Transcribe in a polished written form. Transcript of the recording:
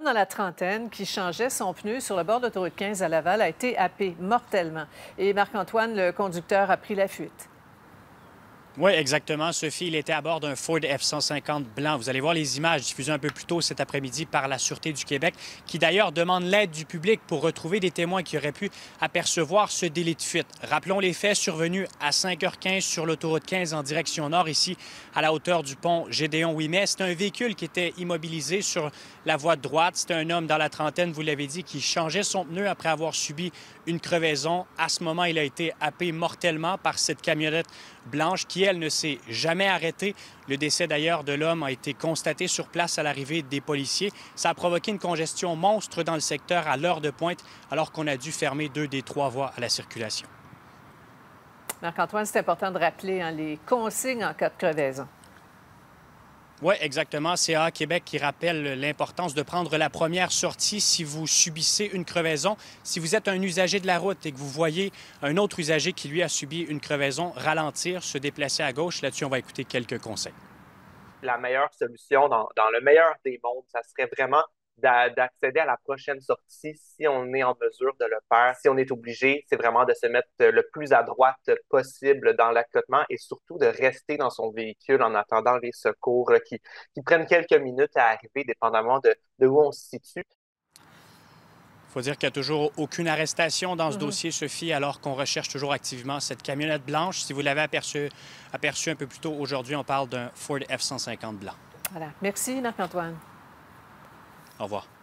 Dans la trentaine, qui changeait son pneu sur le bord de l'autoroute 15 à Laval, a été happé mortellement. Et Marc-Antoine, le conducteur, a pris la fuite. Oui, exactement. Sophie, il était à bord d'un Ford F-150 blanc. Vous allez voir les images diffusées un peu plus tôt cet après-midi par la Sûreté du Québec, qui d'ailleurs demande l'aide du public pour retrouver des témoins qui auraient pu apercevoir ce délit de fuite. Rappelons les faits survenus à 5h15 sur l'autoroute 15 en direction nord, ici à la hauteur du pont Gédéon-Ouimet. C'est un véhicule qui était immobilisé sur la voie de droite. C'était un homme dans la trentaine, vous l'avez dit, qui changeait son pneu après avoir subi une crevaison. À ce moment, il a été happé mortellement par cette camionnette blanche qui, elle, ne s'est jamais arrêtée. Le décès d'ailleurs de l'homme a été constaté sur place à l'arrivée des policiers. Ça a provoqué une congestion monstre dans le secteur à l'heure de pointe, alors qu'on a dû fermer 2 des 3 voies à la circulation. Marc-Antoine, c'est important de rappeler les consignes en cas de crevaison. Oui, exactement. C'est CA Québec qui rappelle l'importance de prendre la première sortie si vous subissez une crevaison. Si vous êtes un usager de la route et que vous voyez un autre usager qui, lui, a subi une crevaison, ralentir, se déplacer à gauche. Là-dessus, on va écouter quelques conseils. La meilleure solution dans le meilleur des mondes, ça serait vraiment d'accéder à la prochaine sortie si on est en mesure de le faire. Si on est obligé, c'est vraiment de se mettre le plus à droite possible dans l'accotement et surtout de rester dans son véhicule en attendant les secours qui prennent quelques minutes à arriver, dépendamment de où on se situe. Il faut dire qu'il n'y a toujours aucune arrestation dans ce dossier, Sophie, alors qu'on recherche toujours activement cette camionnette blanche. Si vous l'avez aperçue un peu plus tôt aujourd'hui, on parle d'un Ford F-150 blanc. Voilà. Merci, Marc-Antoine. Au revoir.